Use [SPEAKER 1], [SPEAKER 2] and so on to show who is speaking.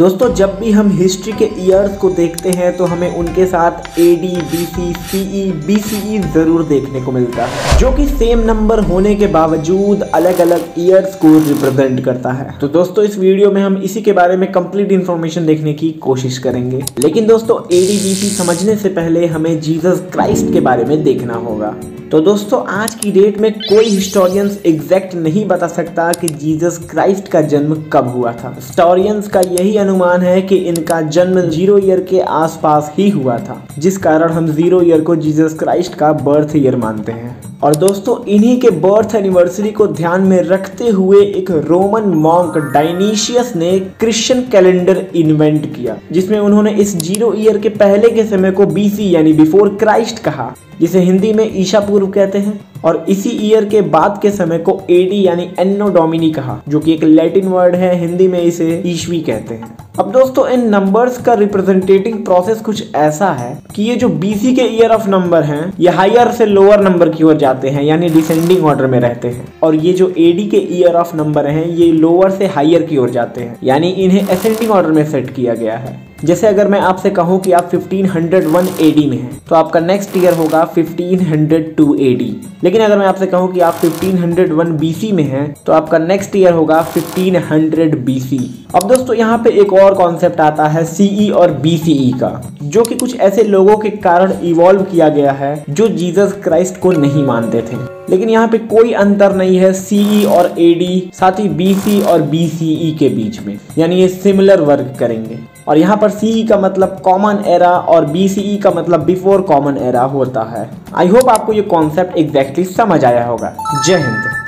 [SPEAKER 1] दोस्तों जब भी हम हिस्ट्री के ईयर्स को देखते हैं तो हमें उनके साथ AD, BC, CE, BCE जरूर देखने को मिलता है, जो कि सेम नंबर होने के बावजूद अलग अलग ईयर्स को रिप्रेजेंट करता है। तो दोस्तों इस वीडियो में हम इसी के बारे में कंप्लीट इन्फॉर्मेशन देखने की कोशिश करेंगे। लेकिन दोस्तों AD, BC समझने से पहले हमें जीसस क्राइस्ट के बारे में देखना होगा। तो दोस्तों आज की डेट में कोई हिस्टोरियंस एग्जैक्ट नहीं बता सकता कि जीसस क्राइस्ट का जन्म कब हुआ था। हिस्टोरियंस का यही अनुमान है कि इनका जन्म 0 ईयर के आसपास ही हुआ था, जिस कारण हम 0 ईयर को जीसस क्राइस्ट का बर्थ ईयर मानते हैं। और दोस्तों इन्हीं के बर्थ एनिवर्सरी को ध्यान में रखते हुए एक रोमन मॉन्क डायनीशियस ने क्रिश्चियन कैलेंडर इन्वेंट किया, जिसमें उन्होंने इस 0 ईयर के पहले के समय को BC यानी बिफोर क्राइस्ट कहा, जिसे हिंदी में ईसा पूर्व कहते हैं, और इसी ईयर के बाद के समय को AD यानी एन्नो डोमिनी कहा, जो कि एक लैटिन वर्ड है, हिंदी में इसे ईस्वी कहते हैं। अब दोस्तों इन नंबर्स का रिप्रेजेंटेटिंग प्रोसेस कुछ ऐसा है कि ये जो BC के ईयर ऑफ नंबर हैं ये हायर से लोअर नंबर की ओर जाते हैं, यानी डिसेंडिंग ऑर्डर में रहते हैं, और ये जो AD के ईयर ऑफ नंबर हैं ये लोअर से हायर की ओर जाते हैं, यानी इन्हें असेंडिंग ऑर्डर में सेट किया गया है। जैसे अगर मैं आपसे कहूं कि आप 1501 AD में हैं तो आपका नेक्स्ट ईयर होगा 1502 AD। लेकिन अगर मैं आपसे कहूं कि आप 1501 BC में हैं तो आपका नेक्स्ट ईयर होगा 1500 BC। अब दोस्तों यहाँ पे एक और कॉन्सेप्ट आता है CE और BCE का, जो कि कुछ ऐसे लोगों के कारण इवॉल्व किया गया है जो जीसस क्राइस्ट को नहीं मानते थे। लेकिन यहाँ पे कोई अंतर नहीं है CE और AD, साथ ही BC और BCE के बीच में, यानी ये सिमिलर वर्क करेंगे। और यहाँ पर CE का मतलब कॉमन एरा और BCE का मतलब बिफोर कॉमन एरा होता है। आई होप आपको ये कॉन्सेप्ट एग्जैक्टली समझ आया होगा। जय हिंद।